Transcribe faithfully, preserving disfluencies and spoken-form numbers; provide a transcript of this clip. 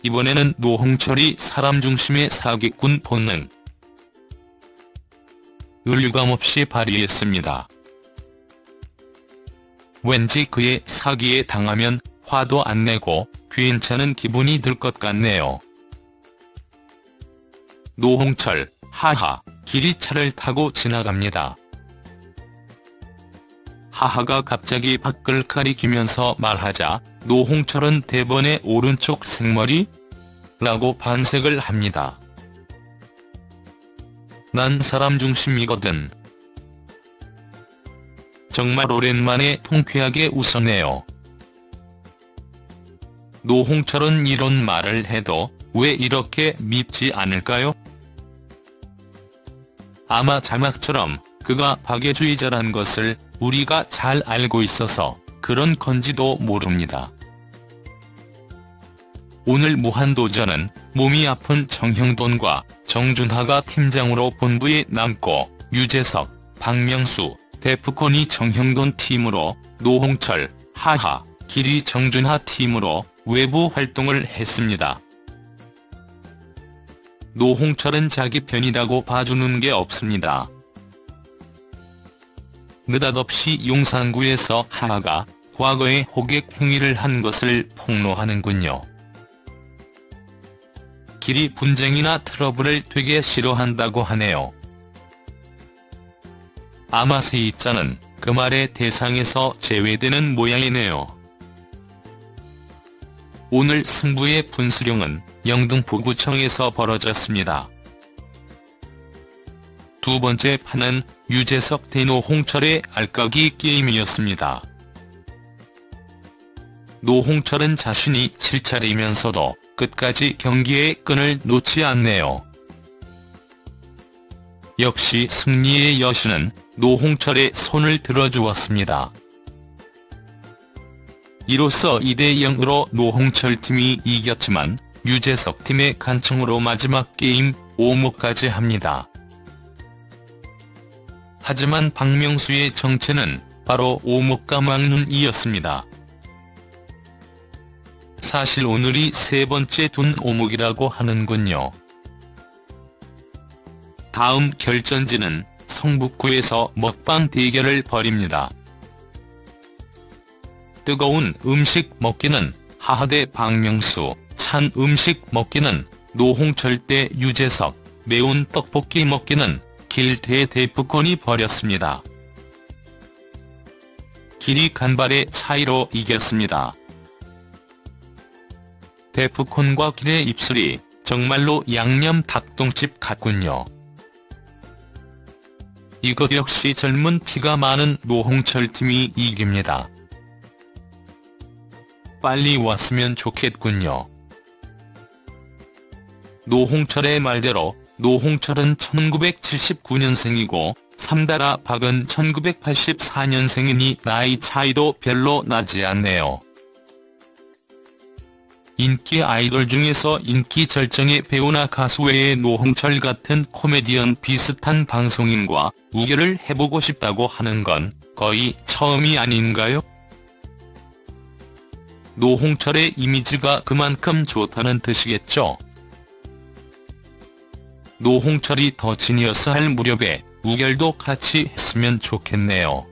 이번에는 노홍철이 사람 중심의 사기꾼 본능 을 유감없이 발휘했습니다. 왠지 그의 사기에 당하면 화도 안 내고 괜찮은 기분이 들 것 같네요. 노홍철, 하하, 길이 차를 타고 지나갑니다. 하하가 갑자기 밖을 가리키면서 말하자 노홍철은 대번에 오른쪽 생머리? 라고 반색을 합니다. 난 사람 중심이거든. 정말 오랜만에 통쾌하게 웃었네요. 노홍철은 이런 말을 해도 왜 이렇게 밉지 않을까요? 아마 자막처럼 그가 박애주의자란 것을 우리가 잘 알고 있어서 그런 건지도 모릅니다. 오늘 무한도전은 몸이 아픈 정형돈과 정준하가 팀장으로 본부에 남고 유재석, 박명수, 데프콘이 정형돈 팀으로 노홍철, 하하, 길이 정준하 팀으로 외부 활동을 했습니다. 노홍철은 자기 편이라고 봐주는 게 없습니다. 느닷없이 용산구에서 하하가 과거에 호객 행위를 한 것을 폭로하는군요. 길이 분쟁이나 트러블을 되게 싫어한다고 하네요. 아마 세입자는 그 말의 대상에서 제외되는 모양이네요. 오늘 승부의 분수령은 영등포구청에서 벌어졌습니다. 두 번째 판은 유재석 대 노홍철의 알까기 게임이었습니다. 노홍철은 자신이 칠 차례면서도 끝까지 경기의 끈을 놓지 않네요. 역시 승리의 여신은 노홍철의 손을 들어주었습니다. 이로써 이 대 영으로 노홍철 팀이 이겼지만 유재석 팀의 간청으로 마지막 게임 오목까지 합니다. 하지만 박명수의 정체는 바로 오목과 막눈이었습니다. 사실 오늘이 세 번째 둔 오목이라고 하는군요. 다음 결전지는 성북구에서 먹방 대결을 벌입니다. 뜨거운 음식 먹기는 하하 대 박명수, 찬 음식 먹기는 노홍철 대 유재석, 매운 떡볶이 먹기는 길 대 데프콘이 벌였습니다. 길이 간발의 차이로 이겼습니다. 데프콘과 길의 입술이 정말로 양념 닭똥집 같군요. 이것 역시 젊은 피가 많은 노홍철 팀이 이깁니다. 빨리 왔으면 좋겠군요. 노홍철의 말대로 노홍철은 천구백칠십구 년생이고 삼다라 박은 천구백팔십사 년생이니 나이 차이도 별로 나지 않네요. 인기 아이돌 중에서 인기 절정의 배우나 가수 외에 노홍철 같은 코미디언 비슷한 방송인과 우결을 해보고 싶다고 하는 건 거의 처음이 아닌가요? 노홍철의 이미지가 그만큼 좋다는 뜻이겠죠. 노홍철이 더 지니어스 할 무렵에 우결도 같이 했으면 좋겠네요.